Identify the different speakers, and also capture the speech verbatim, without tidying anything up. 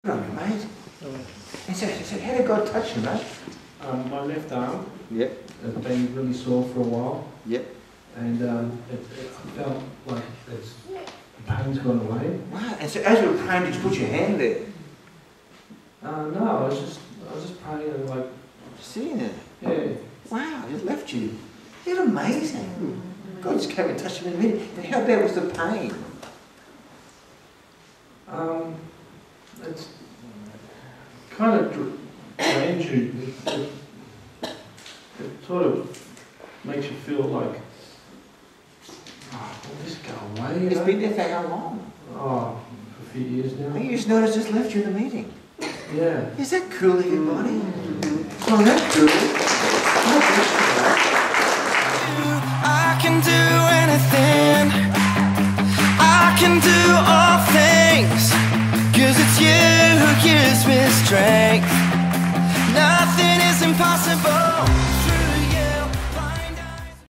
Speaker 1: Good on you, mate. And so, so how did God touch you, mate?
Speaker 2: Um, my left arm
Speaker 1: Yep.
Speaker 2: had been really sore for a while,
Speaker 1: Yep.
Speaker 2: and um, it, it felt like it's, the pain's gone away.
Speaker 1: Wow. And so as you were praying, did you put your hand there?
Speaker 2: Uh, no, I was just, I was just praying and like,
Speaker 1: Seeing it.
Speaker 2: yeah.
Speaker 1: Wow, it left you. You're amazing. God just came and touched you in a minute. And how bad was the pain?
Speaker 2: Um, it's kind of dr- drains you. It, it, it sort of makes you feel like, oh, will this go away? You
Speaker 1: It's
Speaker 2: know?
Speaker 1: been there for how long?
Speaker 2: Oh, for a few years now.
Speaker 1: You just noticed it's left you in the meeting.
Speaker 2: Yeah.
Speaker 1: Is that cool in your body? Oh, that's cool. Oh,
Speaker 3: I can do anything, I can do all things, 'cause it's you who gives me strength. Now